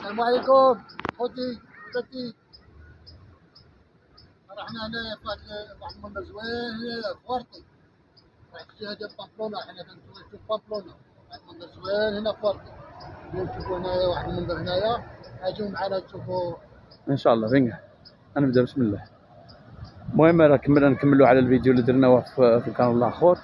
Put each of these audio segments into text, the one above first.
السلام عليكم خوتي خواتي. رحنا هنايا في واحد المنظر زوين هنايا في ورطي، واحد الجهه ديال بامبلونا. حنا كنشوفو بامبلونا، واحد المنظر زوين هنا في ورطي. نشوفو هنايا واحد المنظر هنايا، اجيو معنا تشوفو ان شاء الله. فين غنبدا بسم الله. المهم راه نكملوا على الفيديو اللي درناه في القناه الاخر.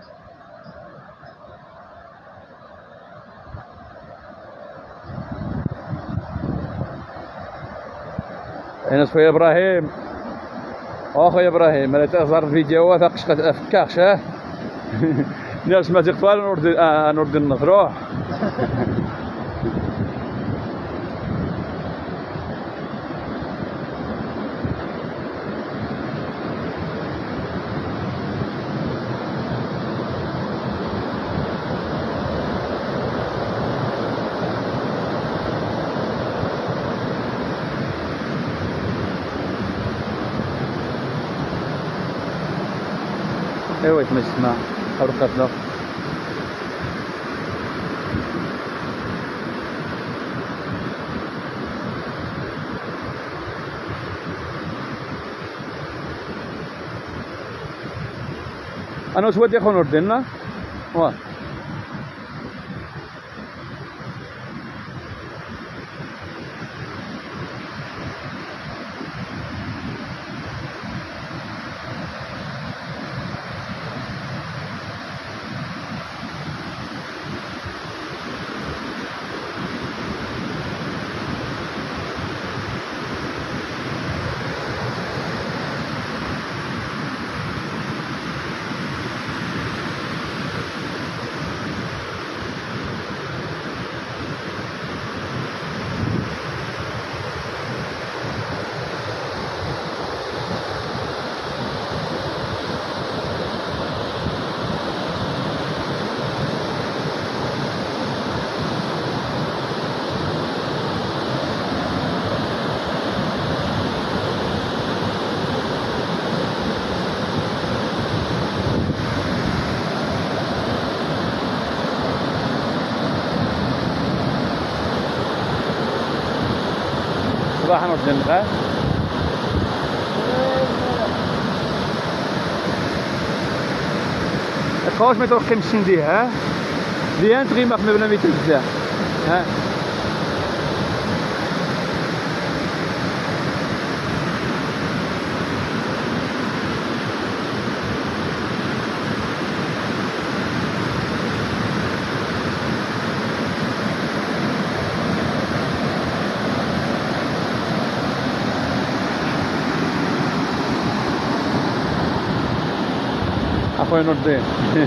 هنا خويا ابراهيم، اخويا ابراهيم راه تظهر الفيديوهات فكاخش ها. الناس ما تقطع نور ديال النظر. ايوا تمشينا حركاتنا. انا سواد يا خو نور ديالنا واه. صباح نور ديالنا. خوش ما يطرق كيمشي نديه ها ديان تغيما في مبنى ميت بزاف ها. اخويا نور الدين.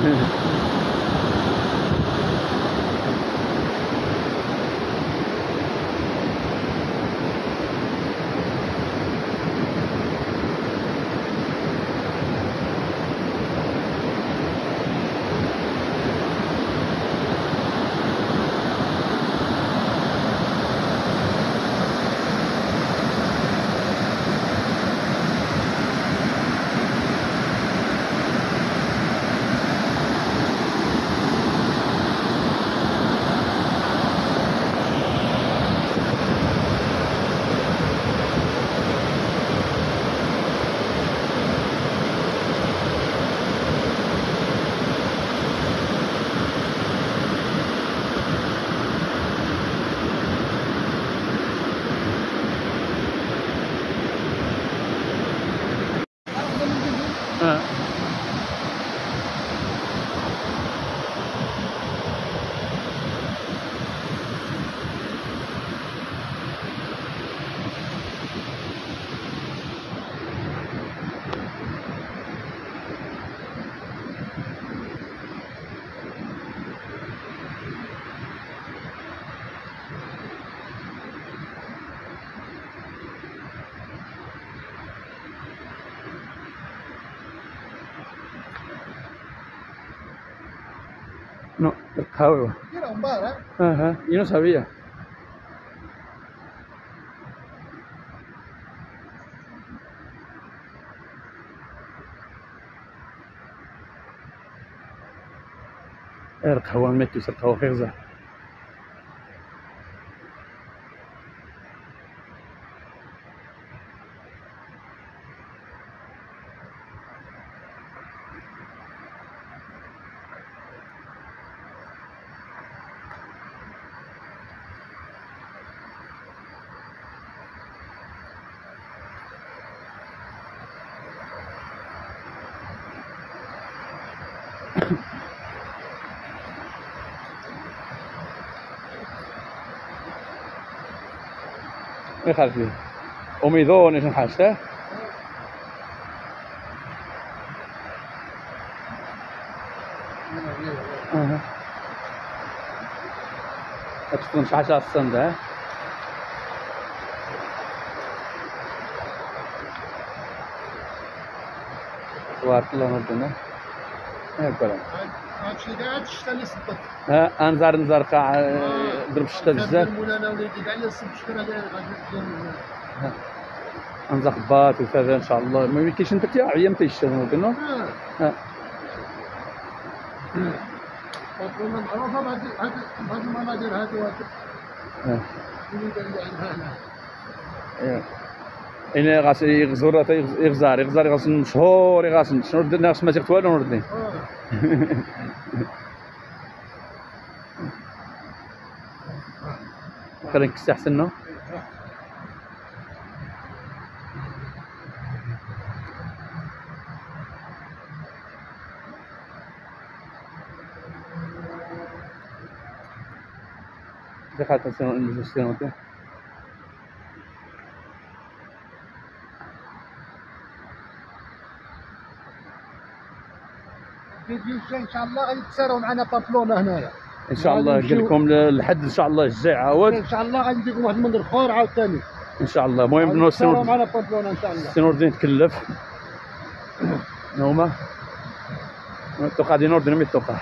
No, القهوة. اها yo no sabía. القهوة ميتوس القهوة خيزة. ما يخالف ليه أميدون إيش نحاسه أتفهم شحال الصند ها تبارك الله نردنا هاك ولا هادشي كاع الشتا اللي صدق ها انزار قاع ضرب الشتا بزاف مولانا وليدي كاع اللي صدق الشتا اللي غادي انزا خباط وكذا ان شاء الله ما يمكنش انت تاع عيا متى يشتا نردنا ها بابلونا معروفه هاد المناظر هادو اللي دايرين عنها هنا إنا غاس يغزار غاس مشهور غاس شنو درنا غاس ما تيقت والو نردني خلينا نكس احسن نو دخلت السنة فيديو الجاي ان شاء الله غادي تسيروا معنا بابلونا هنايا ان شاء الله قال لكم الحد ان شاء الله الجاي عاود ان شاء الله غادي نديكم واحد المنظر اخر عاوتاني ان شاء الله. المهم تسيروا معنا بابلونا ان شاء الله. سي نور الدين تكلف هما توقع دي نور الدين مي توقع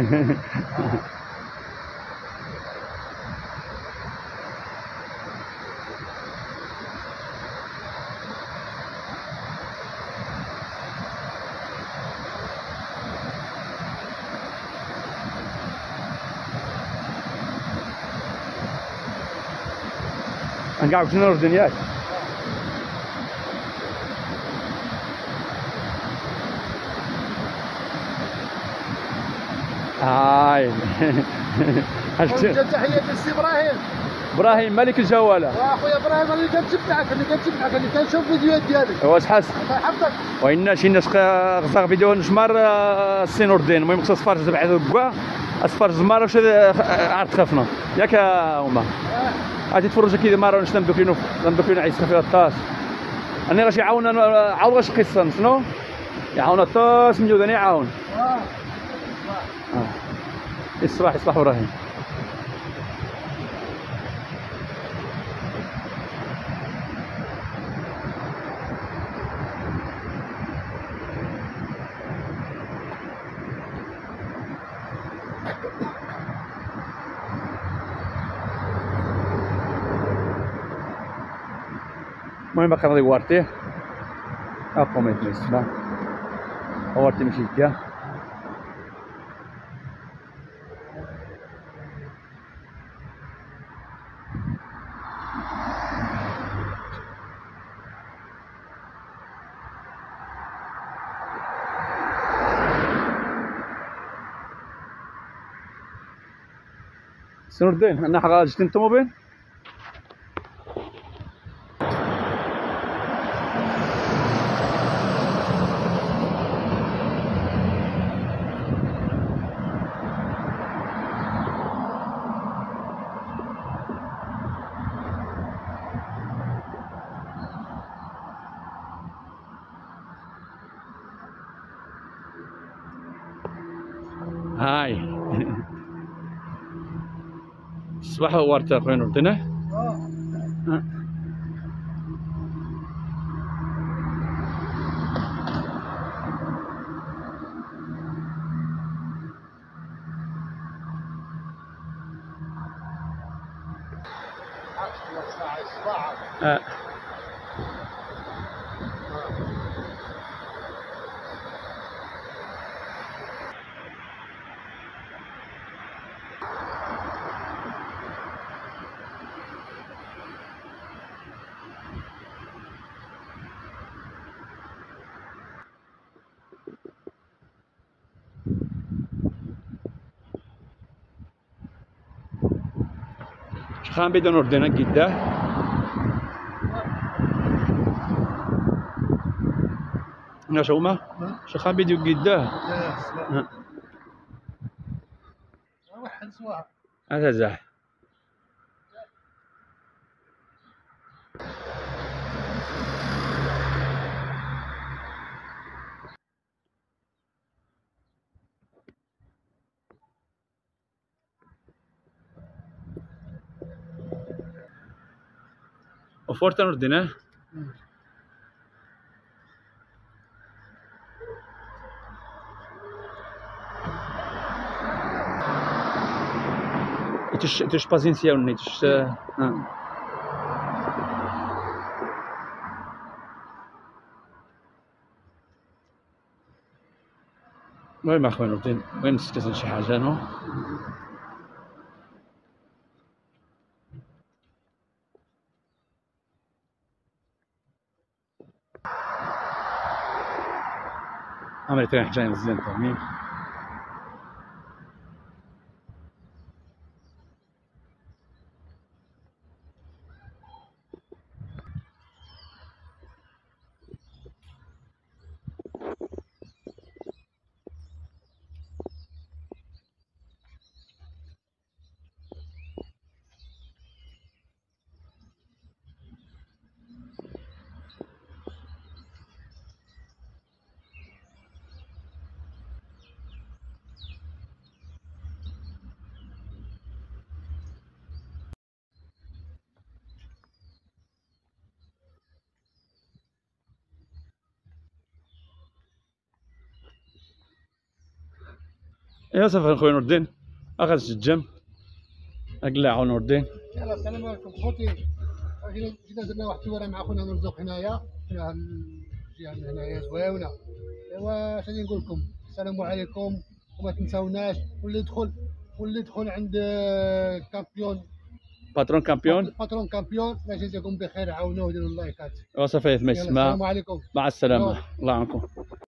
نقعد في نور الدين ياك هاي تحية للسي ابراهيم ملك الجواله اخويا ابراهيم اللي كنتبعك اللي كنشوف فيديوهات ديالك واش حاس الله يحفظك وإن شي ناس غزا فيديو نشمر السي نور الدين. المهم خصها صفار بعد الكوا اصفار زمار واش عاد خافنا ياك هما غادي تفرج كي مره واش ندوك لينا عيسى في الطاس انا غاش يعاون عاود واش قصه شنو يعاون الطاس من جوداني يعاون يصلح ابراهيم المهم باقي غادي وارتيه هاكو ما يتنسى وارتي مشي كاع سي نور الدين انا غادي جبت الطوموبيل هاي الصباح ورتا خويا نور الدين شخان بدون أردنا جدا نشوما شخان بدون جدا نسواها. هذا زاح. وفورت نور الدين ها؟ تش بازينسيا وني تش المهم اخويا نور الدين، المهم نسكت شي حاجه نو. عملت ريح جاي مزيان فاهمين. يا صافي خويا نور الدين، اخا تجم اقلعوا نور الدين. يلا السلام عليكم خوتي. جينا درنا واحد الورا مع خونا مرزوق هنايا، فيها الجهه من هنايا زويونه. ايوا اش غادي نقول لكم، السلام عليكم وما تنساوناش، واللي يدخل عند كامبيون باترون كامبيون. باترون كامبيون، الله يجزاكم بخير، عاونوه وديروا اللايكات. وصافي ما يسمع. السلام عليكم. مع السلامه. الله يعاونكم.